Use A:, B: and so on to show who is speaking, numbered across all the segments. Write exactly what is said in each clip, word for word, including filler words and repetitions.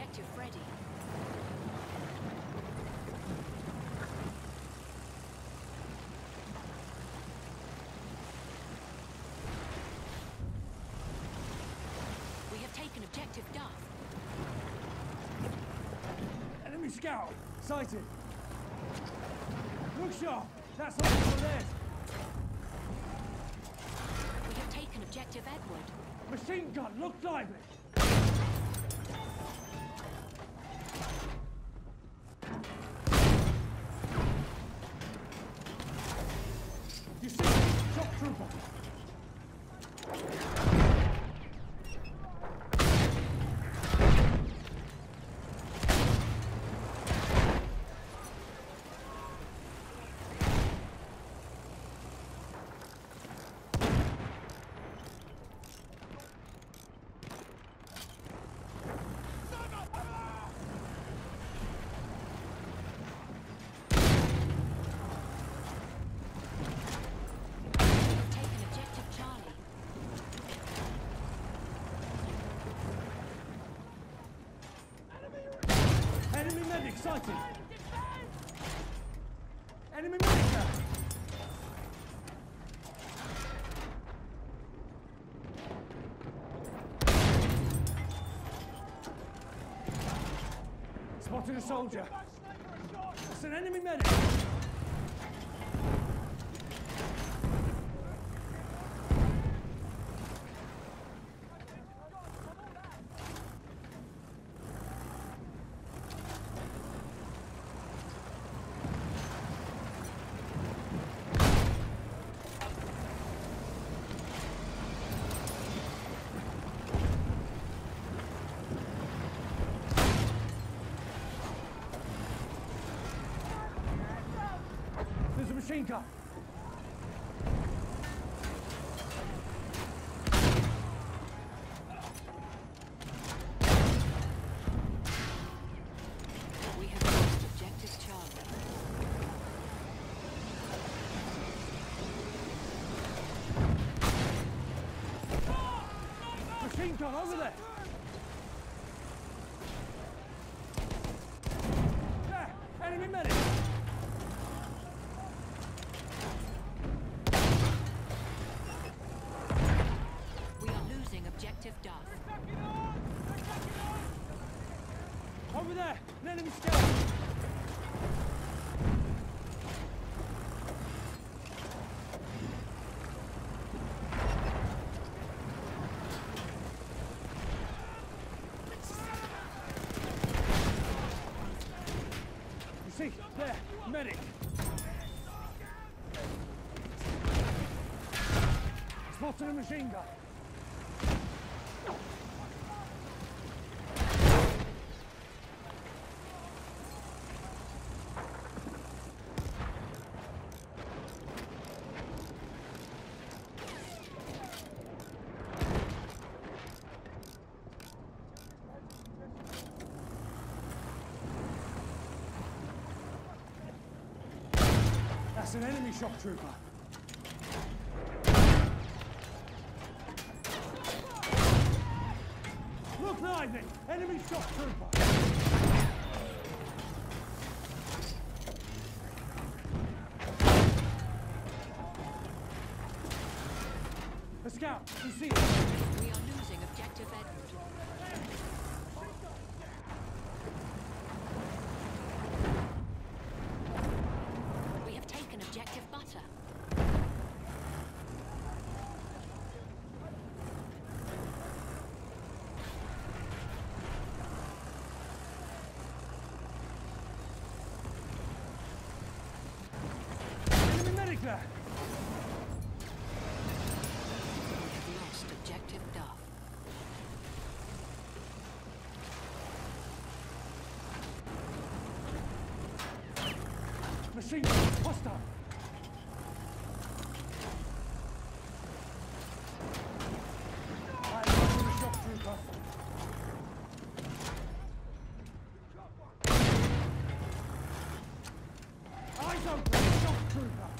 A: objective ready. We have taken objective Duff.
B: Enemy scout! Sighted! Look sharp! That's all for theirs!
A: We have taken objective Edward.
B: Machine gun! Look lively! You see? Shock trooper! Enemy medic sighted! Enemy medic there! Spotted a soldier! It's an enemy medic! There's a machine gun!
A: We have lost objective Charlie.
B: Machine gun over there! There! Enemy medic!
A: Objective Duff.
B: Over there! An enemy scout! You see? There! Medic! Spotted a machine gun! That's an enemy shock trooper. Look lively! Enemy shock trooper! A scout! You see it?
A: We are losing objective Edward. Objective Butter.
B: Enemy medic there!
A: We have lost objective Duff.
B: Machine gun! Hostile! Eyes open! Shock trooper!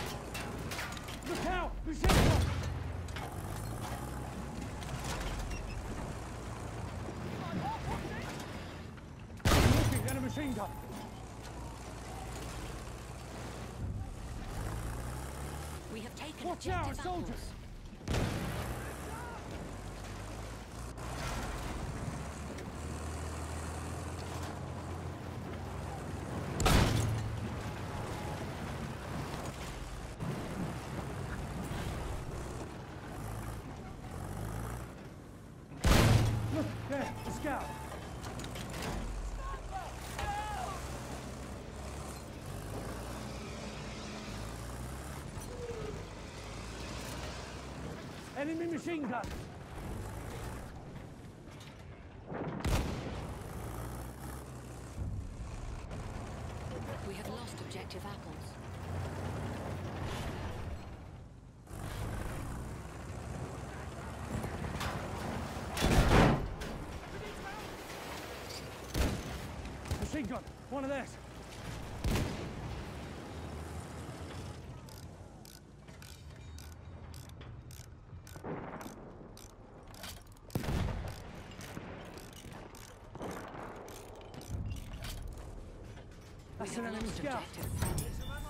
B: Look out! Machine gun! machine gun.
A: We have taken
B: Watch out,
A: objective
B: soldiers!
A: apples.
B: Look, there, the scout. Enemy machine gun.
A: We have lost objective apples.
B: Machine gun, one of theirs.
A: We
B: That's an
A: have
B: enemy
A: lost
B: scout.
A: objective Freddy.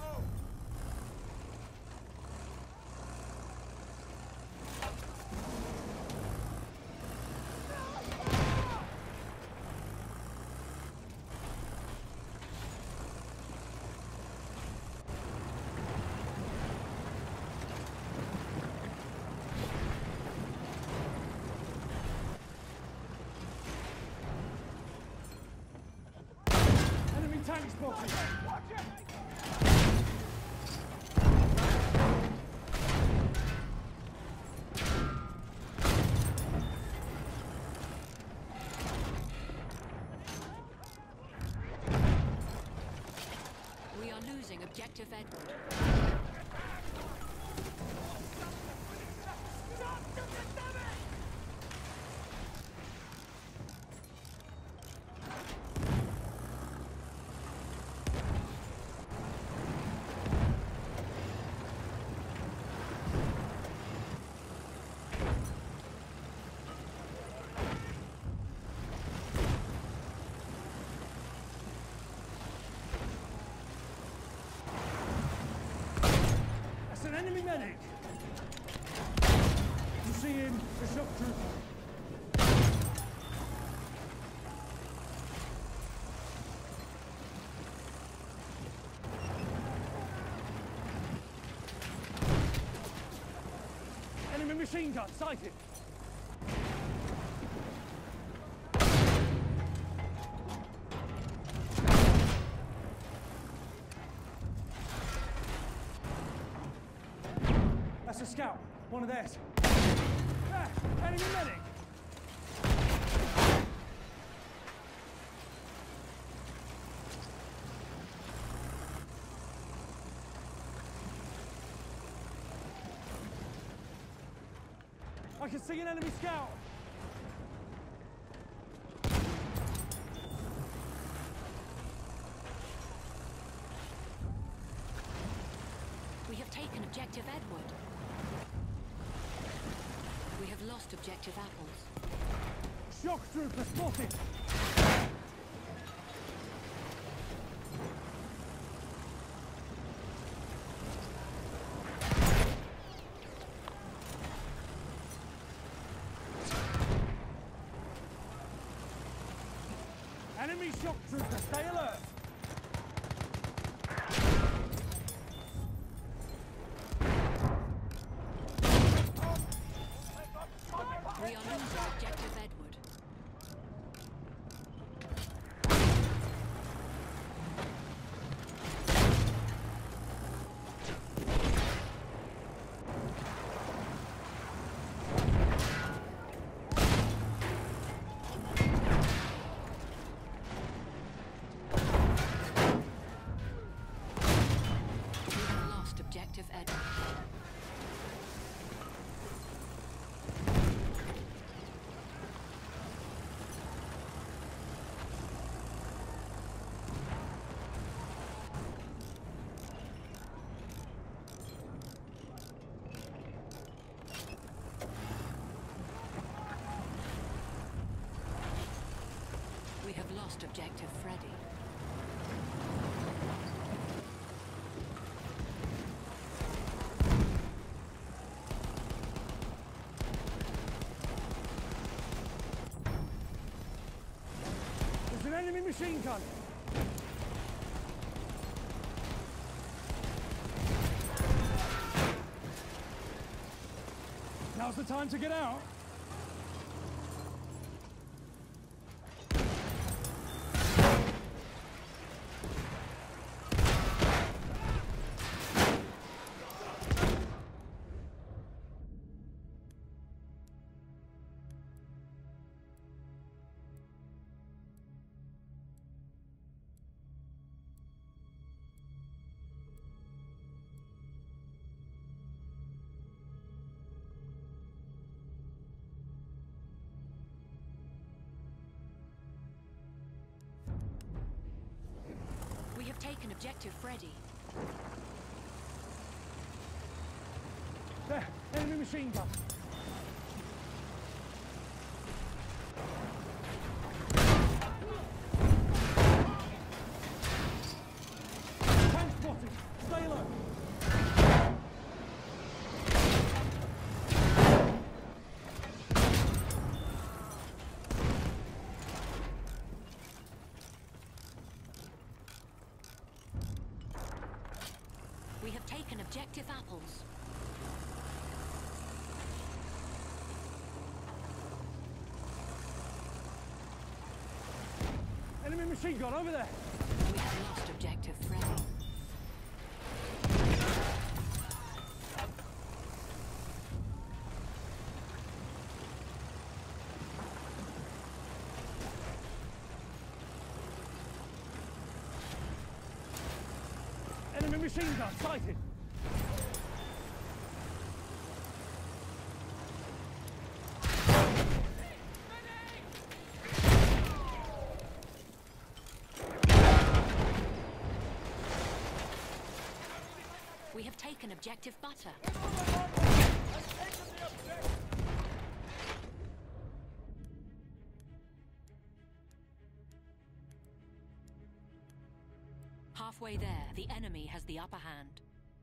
B: Enemy tank spotted.
A: We are losing objective Edward.
B: That's an enemy medic. You see him, the shock trooper. Enemy machine gun sighted. That's a scout, one of theirs. Ah, enemy medic. I can see an enemy scout.
A: We have taken objective Edward. We have lost objective apples.
B: Shock trooper spotted. Enemy shock trooper, stay alert.
A: We are losing objective Edward. We have lost objective Edward. We have lost objective Freddy.
B: Enemy machine gun! Now's the time to get out!
A: We have taken objective Freddy.
B: There! Enemy machine gun! Tank spotted! Stay low!
A: We have taken objective apples.
B: Enemy machine gun over there!
A: We have lost objective Freddy.
B: Enemy machine gun sighted!
A: We have taken objective butter. Halfway there, the enemy has the upper hand.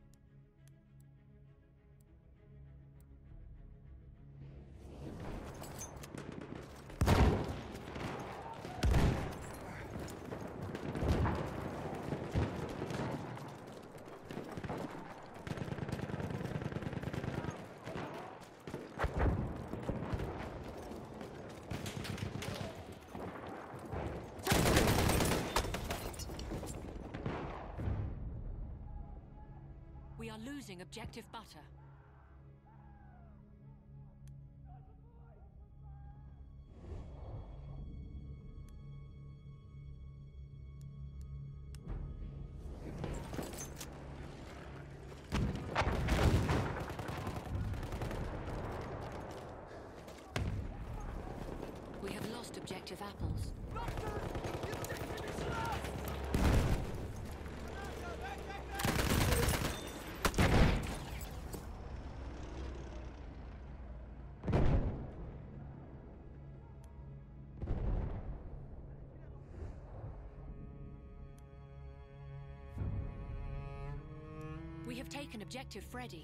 A: We are losing objective butter. We have lost objective apples. We have taken objective Freddy.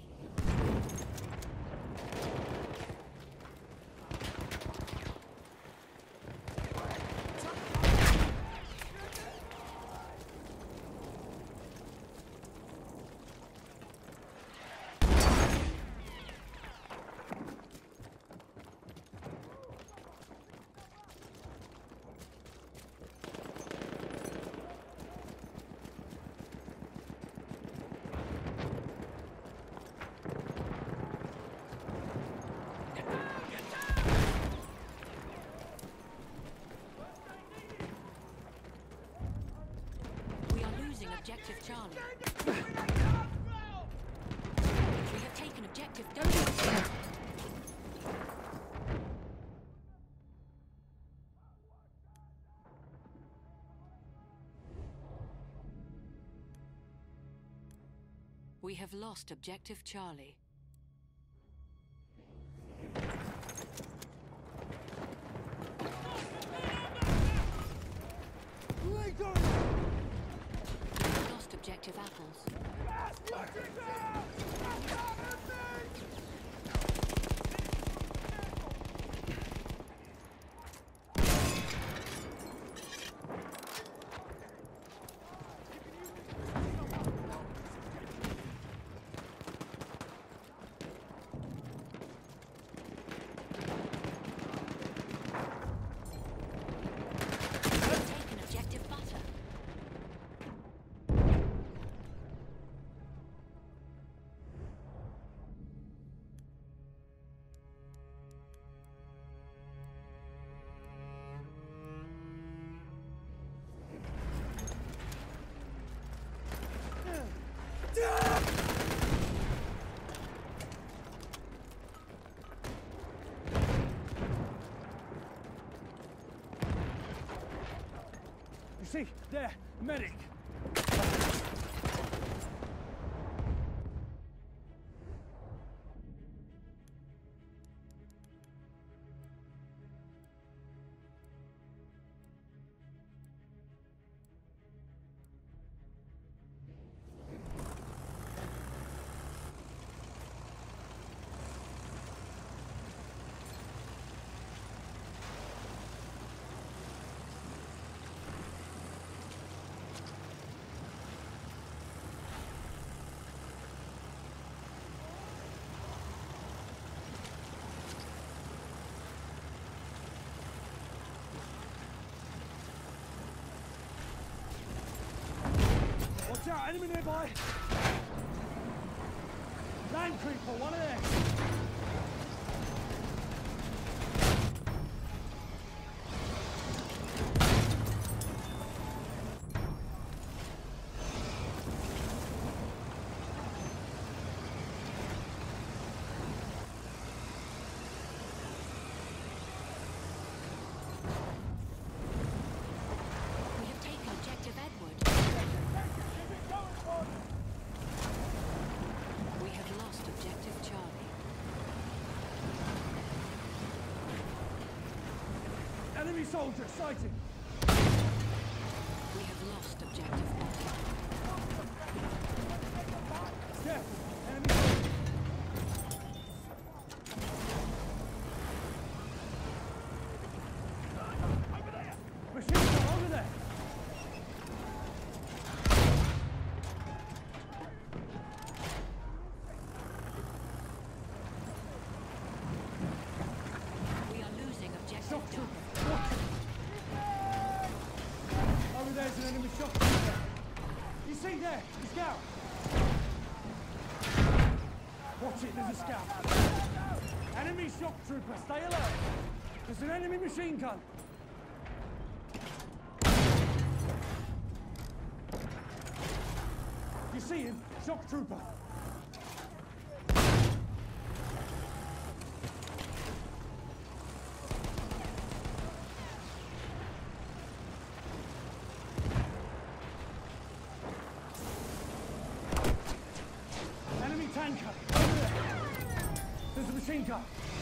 A: Objective Charlie. We have taken objective Delta. We have lost objective Charlie. Objective apples.
B: see, there, medic. Watch out, enemy nearby! Land creeper, one of them!
A: We have taken objective Edward. We have lost objective Charlie.
B: Enemy soldier sighted!
A: We have lost objective Button.
B: Careful, enemy soldier! Machine gun over there!
A: We are losing objective
B: Shock
A: Duck.
B: trooper! Watch it! Over there's an enemy shock trooper! You see there, the scout! Watch it, there's a scout! Enemy shock trooper, stay alert! There's an enemy machine gun! You see him? Shock trooper! Enemy tanker! Over there! There's a machine gun!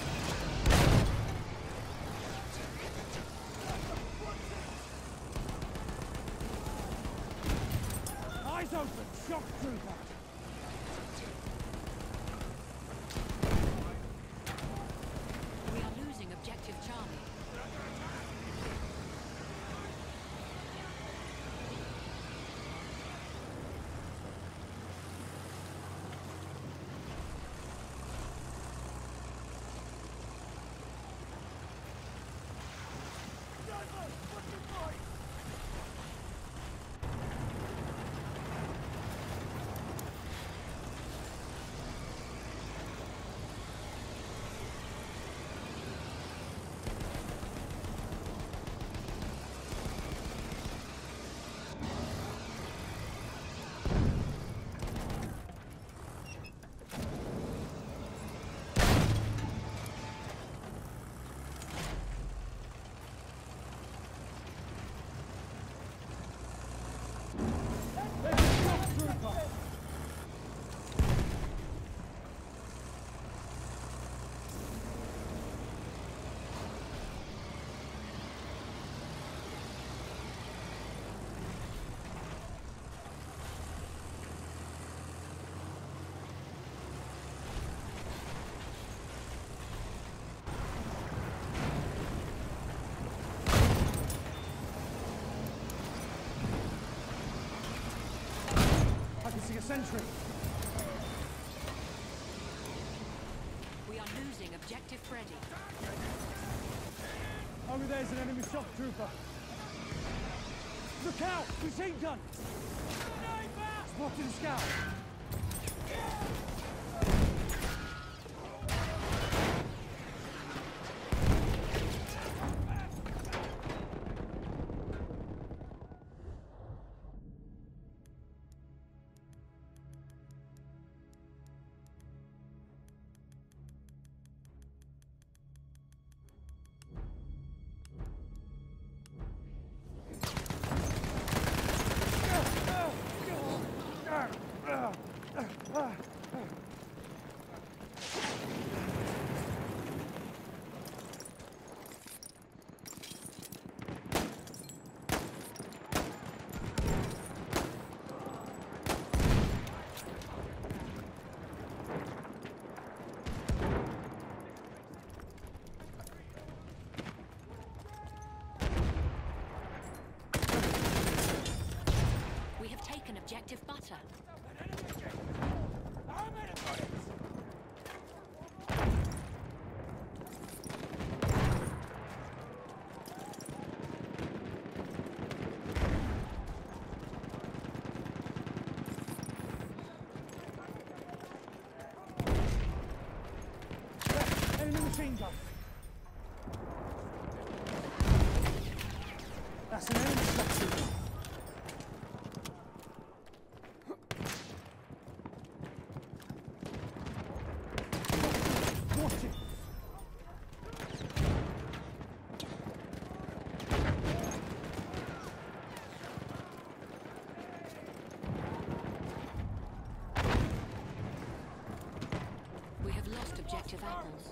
B: Eyes open! Shock trooper!
A: We are losing objective Charlie.
B: There's a shock trooper! I can see a sentry!
A: We are losing objective Freddy.
B: Over there's an enemy shock trooper! Look out! Machine gun! Spotted a scout! Enemy machine gun. That's an enemy shock trooper. Watch it.
A: We have lost objective apples.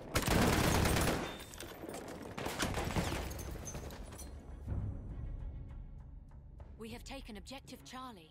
A: We have taken objective Charlie.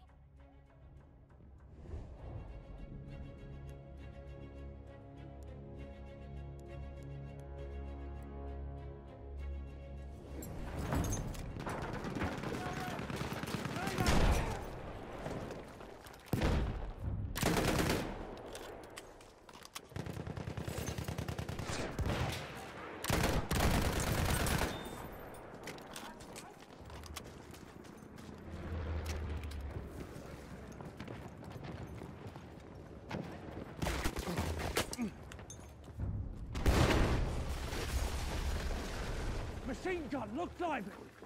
B: Machine gun, look lively!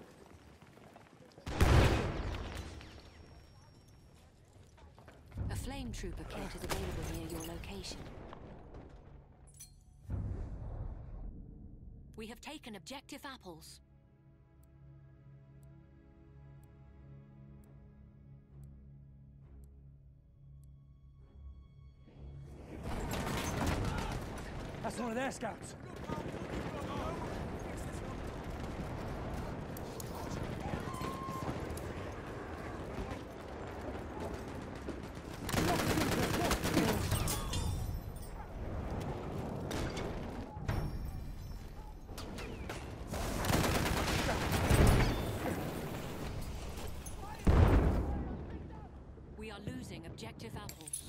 A: A flame trooper kit is available near your location. We have taken objective apples.
B: That's one of their scouts.
A: We are losing objective apples.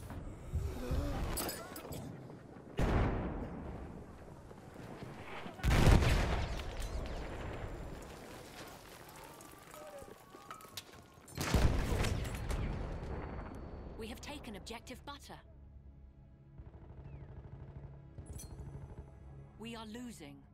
A: We have taken objective butter. We are losing.